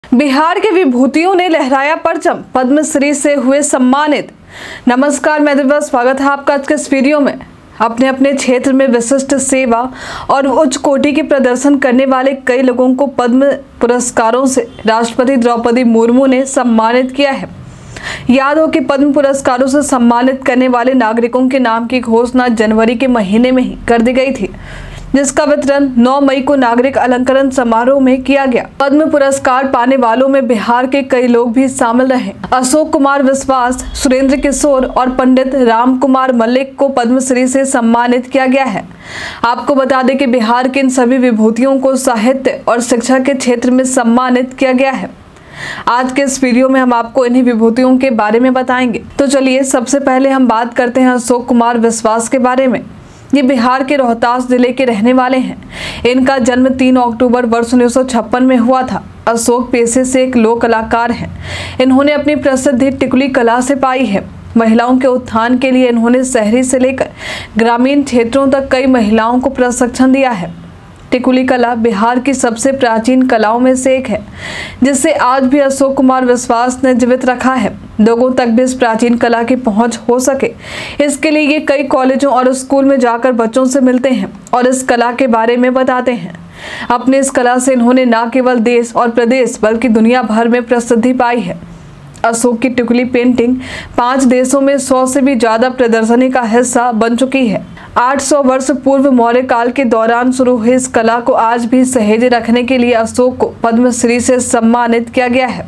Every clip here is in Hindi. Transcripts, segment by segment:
बिहार के विभूतियों ने लहराया परचम, पद्मश्री से हुए सम्मानित। नमस्कार, मैं दिव्या, स्वागत है आपका आज के इस वीडियो में। अपने अपने क्षेत्र में विशिष्ट सेवा और उच्च कोटि के प्रदर्शन करने वाले कई लोगों को पद्म पुरस्कारों से राष्ट्रपति द्रौपदी मुर्मू ने सम्मानित किया है। याद हो कि पद्म पुरस्कारों से सम्मानित करने वाले नागरिकों के नाम की घोषणा जनवरी के महीने में ही कर दी गई थी, जिसका वितरण 9 मई को नागरिक अलंकरण समारोह में किया गया। पद्म पुरस्कार पाने वालों में बिहार के कई लोग भी शामिल रहे। अशोक कुमार विश्वास, सुरेंद्र किशोर और पंडित राम कुमार मल्लिक को पद्मश्री से सम्मानित किया गया है। आपको बता दें कि बिहार के इन सभी विभूतियों को साहित्य और शिक्षा के क्षेत्र में सम्मानित किया गया है। आज के इस वीडियो में हम आपको इन्हीं विभूतियों के बारे में बताएंगे। तो चलिए सबसे पहले हम बात करते हैं अशोक कुमार विश्वास के बारे में। ये बिहार के रोहतास जिले के रहने वाले हैं। इनका जन्म 3 अक्टूबर वर्ष 1956 में हुआ था। अशोक पेशे से एक लोक कलाकार हैं। इन्होंने अपनी प्रसिद्धि टिकुली कला से पाई है। महिलाओं के उत्थान के लिए इन्होंने शहरी से लेकर ग्रामीण क्षेत्रों तक कई महिलाओं को प्रशिक्षण दिया है। टिकुली कला बिहार की सबसे प्राचीन कलाओं में से एक है, जिसे आज भी अशोक कुमार विश्वास ने जीवित रखा है। लोगों तक भी इस प्राचीन कला की पहुंच हो सके, इसके लिए ये कई कॉलेजों और स्कूल में जाकर बच्चों से मिलते हैं और इस कला के बारे में बताते हैं। अपनी इस कला से इन्होंने न केवल देश और प्रदेश बल्कि दुनिया भर में प्रसिद्धि पाई है। अशोक की टिकुली पेंटिंग 5 देशों में 100 से भी ज्यादा प्रदर्शनी का हिस्सा बन चुकी है। 800 वर्ष पूर्व मौर्य काल के दौरान शुरू हुई इस कला को आज भी सहेजे रखने के लिए अशोक को पद्मश्री से सम्मानित किया गया है।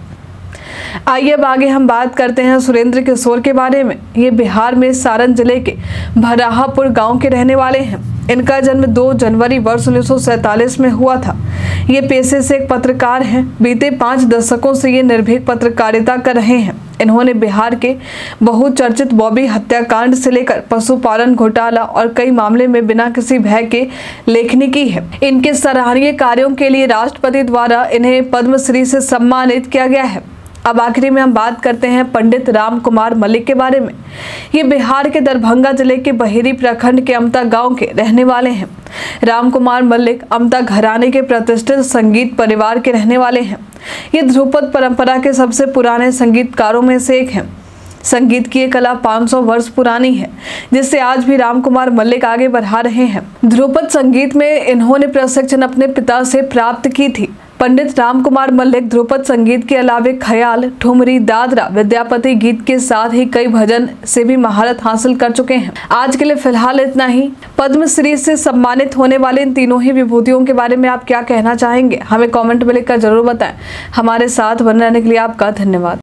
आइए अब आगे हम बात करते हैं सुरेंद्र किशोर के बारे में। ये बिहार में सारण जिले के भराहापुर गांव के रहने वाले हैं। इनका जन्म 2 जनवरी वर्ष 1947 में हुआ था। ये पेशे से एक पत्रकार हैं। बीते 5 दशकों से ये निर्भीक पत्रकारिता कर रहे हैं। इन्होंने बिहार के बहुचर्चित बॉबी हत्याकांड से लेकर पशुपालन घोटाला और कई मामले में बिना किसी भय के लेखनी की है। इनके सराहनीय कार्यों के लिए राष्ट्रपति द्वारा इन्हें पद्मश्री से सम्मानित किया गया है। अब आखिरी में हम बात करते हैं पंडित राम कुमार मल्लिक के बारे में। ये बिहार के दरभंगा जिले के बहेरी प्रखंड के अमता गांव के रहने वाले हैं। राम कुमार मल्लिक अमता घराने के प्रतिष्ठित संगीत परिवार के रहने वाले हैं। ये ध्रुपद परंपरा के सबसे पुराने संगीतकारों में से एक हैं। संगीत की ये कला 500 वर्ष पुरानी है, जिससे आज भी राम कुमार मल्लिक आगे बढ़ा रहे हैं। ध्रुपद संगीत में इन्होंने प्रशिक्षण अपने पिता से प्राप्त की थी। पंडित राम कुमार मल्लिक ध्रुपद संगीत के अलावे ख्याल, ठुमरी, दादरा, विद्यापति गीत के साथ ही कई भजन से भी महारत हासिल कर चुके हैं। आज के लिए फिलहाल इतना ही। पद्मश्री से सम्मानित होने वाले इन तीनों ही विभूतियों के बारे में आप क्या कहना चाहेंगे, हमें कमेंट में लिखकर जरूर बताएं। हमारे साथ बने रहने के लिए आपका धन्यवाद।